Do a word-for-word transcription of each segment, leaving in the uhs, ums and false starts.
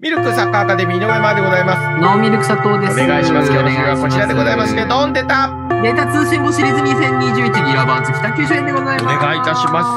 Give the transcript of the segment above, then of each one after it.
ミルクサッカーアカデミーの上間でございます。 ノーミルク佐藤です。 お願いします。今日のはこちらでございますけど、出たデータ通信簿シリーズにせんにじゅういちギガバンツ北九州編でございます。 お願いいたします。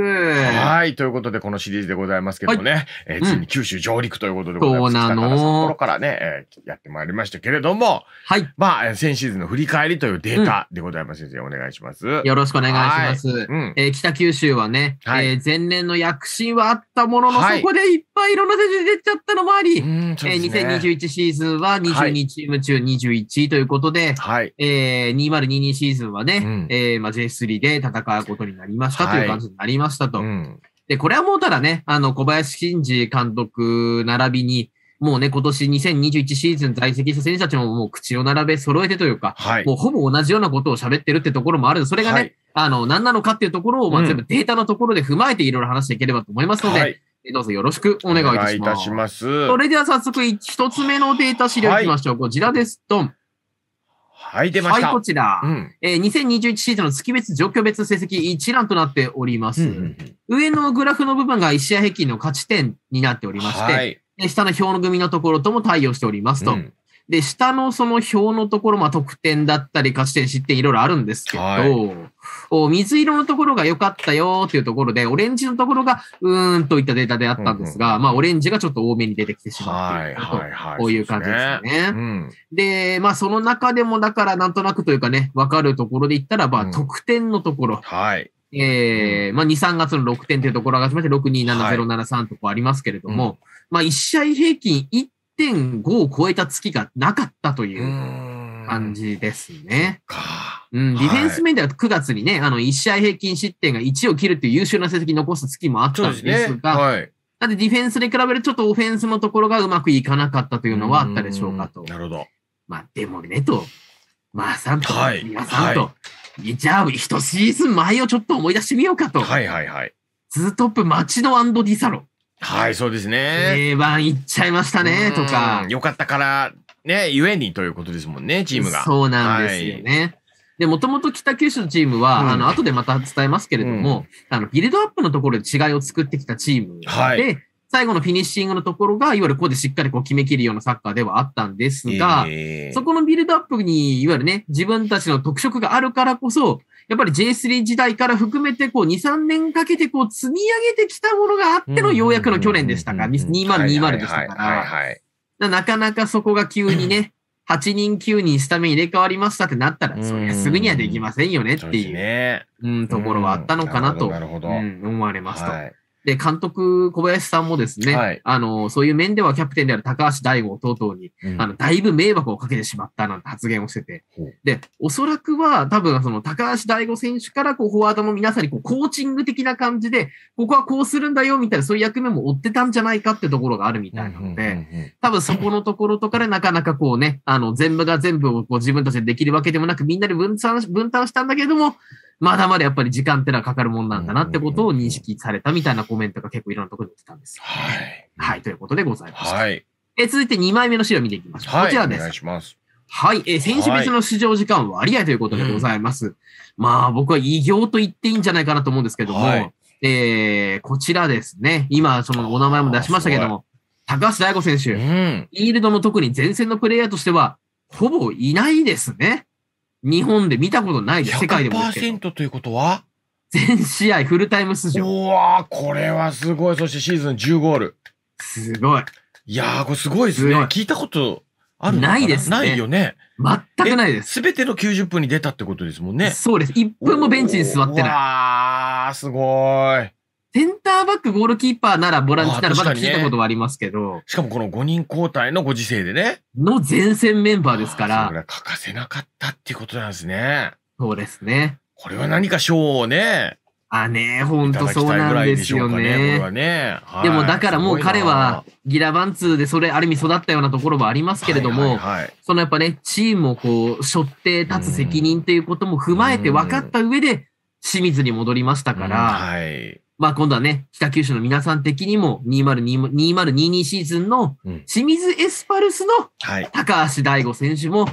はい、ということでこのシリーズでございますけどね、はい、えー、ついに九州上陸ということでございます。 そうなの。 北から札幌からね、えー、やってまいりましたけれども、はい、まあ先シーズンの振り返りというデータでございます。先生、お願いします。 よろしくお願いします。はい、うん、えー、北九州はね、はい、えー、前年の躍進はあったものの、はい、そこでいっぱいいろんな選手出ちゃったのもあり、ね、えー、にせんにじゅういちシーズンはにじゅうにチーム中にじゅういちいということで、はい、えー、にせんにじゅうにシーズンはね、うん、えー、まあ ジェイスリー で戦うことになりましたという感じになりましたと。はい、うん、で、これはもうただね、あの、小林慎二監督並びに、もうね、今年にせんにじゅういちシーズン在籍した選手たちももう口を並べ揃えてというか、はい、もうほぼ同じようなことを喋ってるってところもある。それがね、はい、あの、何なのかっていうところを、まあ、全部データのところで踏まえていろいろ話していければと思いますので、はい、どうぞよろしくお願いいたします。お願いいたします。それでは早速一つ目のデータ資料いきましょう。はい、こちらです。ドン。 はい、出ました。 はい、こちら。うん、えー、にせんにじゅういちシーズンの月別、状況別成績一覧となっております。うんうんうん、上のグラフの部分がいち試合平均の勝ち点になっておりまして、はい、で下の表の組のところとも対応しておりますと。うん、で、下のその表のところ、まあ、得点だったり、勝ち点、失点、いろいろあるんですけど、はい、お水色のところが良かったよっていうところで、オレンジのところが、うーんといったデータであったんですが、うんうん、まあ、オレンジがちょっと多めに出てきてしまっていると、はいはいはい、こういう感じですね。うん、で、まあ、その中でも、だから、なんとなくというかね、わかるところで言ったらば、うん、得点のところ。はい。えー、うん、まあ、に、さんがつのろくてんというところが始まって、ろく、に、なな、ゼロ、なな、さんとこありますけれども、はい、うん、まあ、いち試合平均 いってんご を超えた月がなかったという感じですね。うん、ディフェンス面ではくがつにね、あの、いち試合平均失点がいちを切るっていう優秀な成績残す月もあったんですが、ですね、はい、なんでディフェンスに比べるちょっとオフェンスのところがうまくいかなかったというのはあったでしょうかと。 なるほど。 まあ、でもね、と、まあさんと、はい、皆さんと、はい、じゃあ、一シーズン前をちょっと思い出してみようかと。はいはいはい。ツートップ、町野&ディサロ。 はい、そうですね。 定番いっちゃいましたね、とか。 よかったから、ね、ゆえにということですもんね、チームが。 そうなんですよね。はい、で、もともと北九州のチームは、うん、あの、後でまた伝えますけれども、うん、あの、ビルドアップのところで違いを作ってきたチームで、はい、最後のフィニッシングのところが、いわゆるここでしっかりこう決めきるようなサッカーではあったんですが、えー、そこのビルドアップに、いわゆるね、自分たちの特色があるからこそ、やっぱり ジェイスリー 時代から含めて、こう、に、さんねんかけてこう、積み上げてきたものがあってのようやくの去年でしたか、にせんにじゅうでしたから、なかなかそこが急にね、はちにんきゅうにんスタメン入れ替わりましたってなったら、そりゃすぐにはできませんよねっていう、うん、ところはあったのかなと、うん、思われますと。で、監督、小林さんもですね、はい、あの、そういう面ではキャプテンである高橋大吾等々に、うん、あの、だいぶ迷惑をかけてしまったなんて発言をしてて、うん、で、おそらくは多分その高橋大吾選手からこう、フォワードの皆さんにこう、コーチング的な感じで、ここはこうするんだよみたいな、そういう役目も負ってたんじゃないかってところがあるみたいなので、多分そこのところとかでなかなかこうね、あの、全部が全部をこう自分たちでできるわけでもなく、みんなで分散、分担したんだけども、まだまだやっぱり時間ってのはかかるもんなんだなってことを認識されたみたいなコメントが結構いろんなところに出てたんです。はい。はい。ということでございました。はい。え、続いてにまいめの資料を見ていきましょう。はい、こちらです。お願いします。はい。え、選手別の出場時間割合ということでございます。はい、まあ、僕は異業と言っていいんじゃないかなと思うんですけども、はい、えー、こちらですね。今、そのお名前も出しましたけども、高橋大吾選手、うん、イールドの特に前線のプレイヤーとしては、ほぼいないですね。日本で見たことないです。世界でもですけど。 ひゃくパーセント ということは全試合フルタイム出場。 うわー、これはすごい。そしてシーズンじゅうゴール。 すごい。 いやー、これすごいですね。聞いたことあるのかな？ ないですね。 ないよね。 全くないです。 すべてのきゅうじゅっぷんに出たってことですもんね。 そうです。いっぷんもベンチに座ってない。 うわー、すごい。 センターバック、ゴールキーパーなら、ボランチならまだ聞いたことはありますけど。 しかもこのごにん交代のご時世でね。 の前線メンバーですから。 それは欠かせなかったっていうことなんですね。 そうですね。 これは何か賞をね。 あ、ね、ほんとそうなんですよね。これはね。でもだからもう彼は、ギラバンツーでそれ、ある意味育ったようなところはありますけれども、そのやっぱね、チームをこう、背負って立つ責任っていうことも踏まえて分かった上で、清水に戻りましたから、はい。まあ今度はね、北九州の皆さん的にもにせんにじゅうにじゅうにシーズンの清水エスパルスの高橋大吾選手も、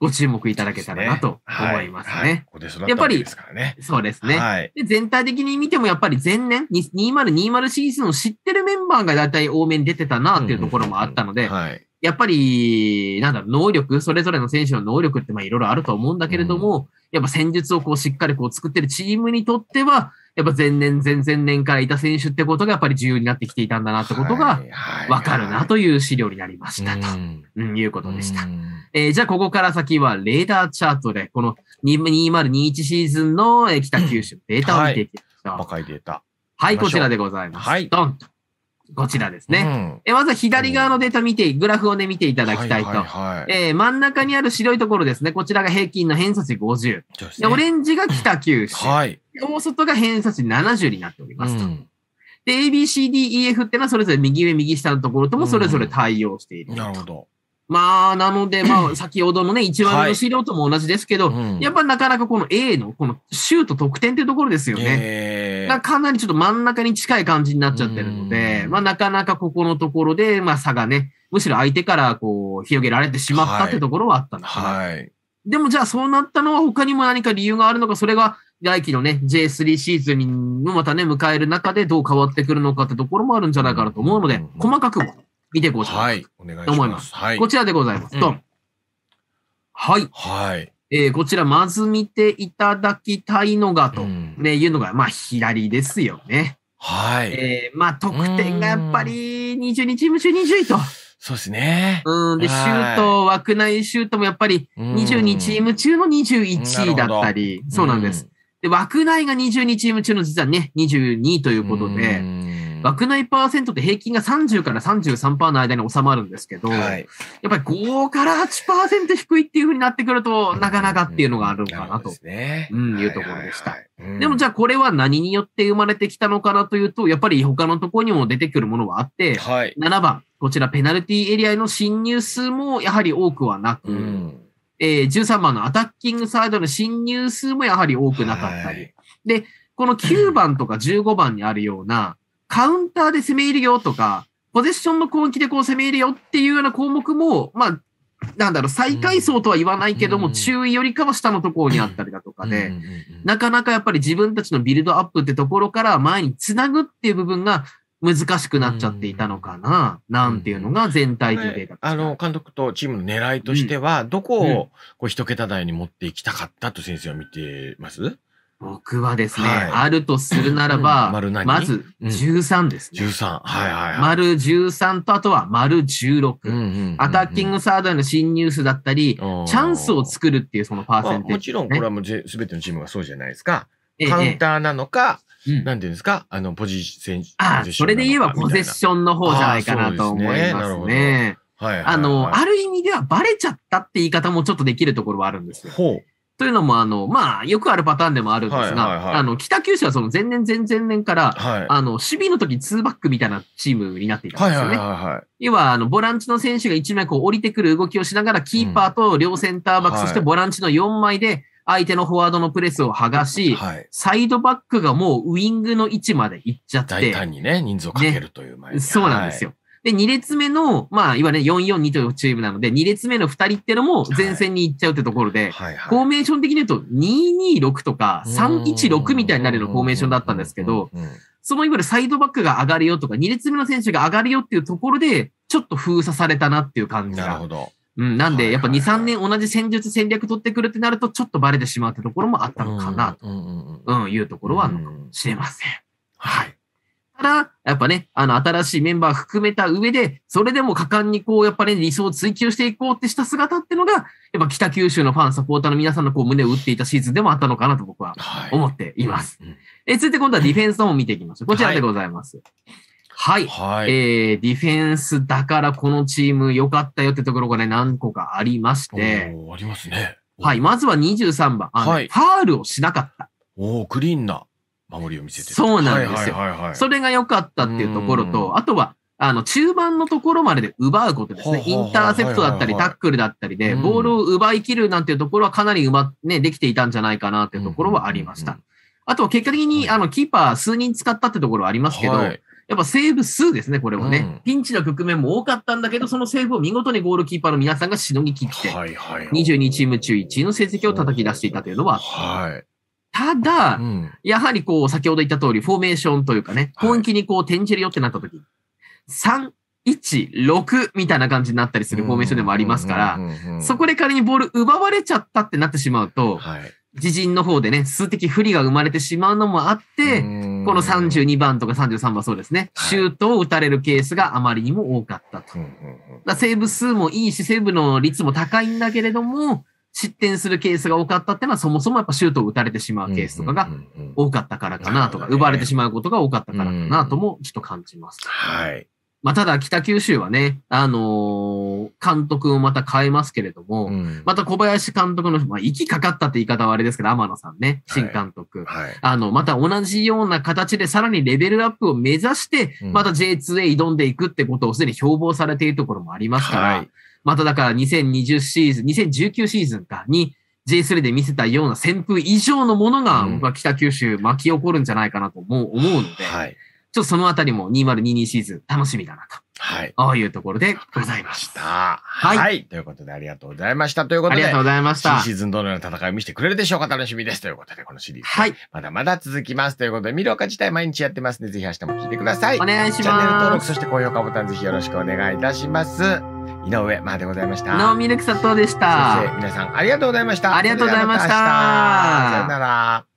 ご注目いただけたらなと思いますね。やっぱり、そうですね、はいで。全体的に見てもやっぱり前年、にせんにじゅうシーズンを知ってるメンバーがだいたい多めに出てたなっていうところもあったので、やっぱり、なんだろう、能力、それぞれの選手の能力ってまあいろいろあると思うんだけれども、うん、やっぱ戦術をこうしっかりこう作ってるチームにとっては、やっぱ前年、前々年からいた選手ってことがやっぱり重要になってきていたんだなってことがわかるなという資料になりましたと、うん、いうことでした。えー、じゃあここから先はレーダーチャートで、このにせんにじゅうにシーズンの北九州データを見ていきましょう。はい、 細かいデータ。 はい、こちらでございます。はい。ドンと。こちらですね。 うん、 えまずは左側のデータ見て、グラフをね、見ていただきたいと。はいはいはい、えー、真ん中にある白いところですね。こちらが平均の偏差値ごじゅう。で、オレンジが北九州。はい。大外が偏差値ななじゅうになっておりますと。うん、で、A、B、C、D、E、F っていうのはそれぞれ右上、右下のところともそれぞれ対応している、 うん。なるほど。 まあ、なので、まあ、先ほどのね、一番上の資料とも同じですけど、はいうん、やっぱなかなかこの A の、このシュート得点っていうところですよね。えー、かなりちょっと真ん中に近い感じになっちゃってるので、まあ、なかなかここのところで、まあ、差がね、むしろ相手からこう、広げられてしまったってところはあったのかな。はいはい、でも、じゃあそうなったのは他にも何か理由があるのか、それが来季のね、ジェイスリー シーズンにもまたね、迎える中でどう変わってくるのかってところもあるんじゃないかなと思うので、細かく見ていこうと思います。はい。こちらでございます。ドン。うん、はい。 はい。 えー、こちら、まず見ていただきたいのが、と、ね、いうのが、まあ、左ですよね。 はい。 えー、まあ、得点がやっぱり、にじゅうにチーム中にじゅういと。 そうですね。 うん。で、シュート、枠内シュートもやっぱり、にじゅうにチーム中のにじゅういちいだったり、そうなんです。で、枠内がにじゅうにチーム中の実はね、にじゅうにいということで、枠内パーセントって平均がさんじゅうからさんじゅうさんパーセントの間に収まるんですけど、はい、やっぱりごからはちパーセント低いっていう風になってくると、なかなかっていうのがあるのかなと、 ねうん、いうところでした。でもじゃあこれは何によって生まれてきたのかなというと、やっぱり他のところにも出てくるものはあって、はい、ななばん、こちらペナルティエリアへの侵入数もやはり多くはなく、うんえー、じゅうさんばんのアタッキングサイドの侵入数もやはり多くなかったり、はい、で、このきゅうばんとかじゅうごばんにあるような、カウンターで攻め入るよとか、ポゼッションの攻撃でこう攻め入るよっていうような項目も、まあ、なんだろう、最下位層とは言わないけども、注意よりかは下のところにあったりだとかで、なかなかやっぱり自分たちのビルドアップってところから前につなぐっていう部分が難しくなっちゃっていたのかな、なんていうのが全体的で。 あの、監督とチームの狙いとしては、どこをこう一桁台に持っていきたかったと先生は見てます？ 僕はですね、はい、あるとするならば、まずじゅうさんですね。 じゅうさん。はいはいはい。 丸じゅうさんとあとは丸じゅうろく。アタッキングサードへの侵入数だったり、チャンスを作るっていうそのパーセンテージ、ね。 もちろんこれはもうすべてのチームがそうじゃないですか。カウンターなのか、ええ、なんていうんですかあの、ポジション。 ああ、それで言えばポゼッションの方じゃないかなと思いますね。はい。あの、ある意味ではバレちゃったって言い方もちょっとできるところはあるんですよ。ほう。というのも、あの、まあ、よくあるパターンでもあるんですが、はいはいはい、あの、北九州はその前年、前々年から、はい、あの、守備の時ツーバックみたいなチームになっていたんですよね。はいはいはいはい、要は、あの、ボランチの選手がいちまいこう降りてくる動きをしながら、キーパーと両センターバック、うん、そしてボランチのよんまいで、相手のフォワードのプレスを剥がし、はい、サイドバックがもうウィングの位置まで行っちゃって。 大胆にね、人数をかけるという前に、 ね。そうなんですよ。はいで、に列目の、まあ、いわゆるよんよんにというチームなので、に列目のふたりっていうのも前線に行っちゃうってところで、はいはいはい、フォーメーション的に言うとににろくとかさんいちろくみたいになるようなフォーメーションだったんですけど、そのいわゆるサイドバックが上がるよとか、に列目の選手が上がるよっていうところで、ちょっと封鎖されたなっていう感じが。 なるほど。 うん、なんで、やっぱに、さんねん同じ戦術戦略取ってくるってなると、ちょっとバレてしまうってところもあったのかな、と、うん、いうところはあるのかもしれません。はい。ただ、やっぱね、あの、新しいメンバー含めた上で、それでも果敢にこう、やっぱり、ね、理想を追求していこうってした姿っていうのが、やっぱ北九州のファン、サポーターの皆さんのこう、胸を打っていたシーズンでもあったのかなと僕は思っています。はいうんうん、え続いて今度はディフェンスの方を見ていきましょう。こちらでございます。はい。はい、えー、ディフェンスだからこのチーム良かったよってところがね、何個かありまして。 おー、ありますね。 はい。まずはにじゅうさんばん。はい、ファールをしなかった。 おー、クリーンな。守りを見せてる。 そうなんですよ。はいはいはいはい、それが良かったっていうところと、あとは、あの、中盤のところまでで奪うことですね。インターセプトだったり、タックルだったりで、ボールを奪い切るなんていうところはかなりうま、ね、できていたんじゃないかなっていうところはありました。あとは結果的に、あの、キーパー数人使ったってところはありますけど、はい、 やっぱセーブ数ですね、これはね。うん、ピンチの局面も多かったんだけど、そのセーブを見事にゴールキーパーの皆さんがしのぎ切って、はいはい、にじゅうにチーム中いちいの成績を叩き出していたというのは、はい、ただ、うん、やはりこう、先ほど言った通り、フォーメーションというかね、攻撃にこう転じるよってなった時、さん、いち、ろくみたいな感じになったりするフォーメーションでもありますから、そこで仮にボール奪われちゃったってなってしまうと、はい、自陣の方でね、数的不利が生まれてしまうのもあって、このさんじゅうにばんとかさんじゅうさんばんそうですね、シュートを打たれるケースがあまりにも多かったと。だセーブ数もいいし、セーブの率も高いんだけれども、失点するケースが多かったっていうのは、そもそもやっぱシュートを打たれてしまうケースとかが多かったからかなとか、奪われてしまうことが多かったからかなともちょっと感じます。はい。まあ、ただ、北九州はね、あのー、監督をまた変えますけれども、うん、また小林監督の、まあ、息かかったって言い方はあれですけど、天野さんね、新監督。はいはい、あの、また同じような形でさらにレベルアップを目指して、また ジェイツーエー 挑んでいくってことをすでに標榜されているところもありますから、はい、まただからにせんにじゅうシーズン、にせんじゅうきゅうシーズンかに ジェイスリー で見せたような旋風以上のものが、僕は北九州巻き起こるんじゃないかなと思う、思うので、はいちょっとそのあたりもにせんにじゅうにシーズン楽しみだなと。はい。ああいうところでございました。 はい。はい。ということでありがとうございました。ということで。 ありがとうございました。 新シーズンどのような戦いを見せてくれるでしょうか楽しみです。ということで、このシリーズ。はい。まだまだ続きます。ということで、ミロカ自体毎日やってますので、ぜひ明日も聞いてください。 お願いします。 チャンネル登録、そして高評価ボタンぜひよろしくお願いいたします。井上までございました。 井上ミルク砂糖でした。 先生、皆さんありがとうございました。 ありがとうございました。 さよなら。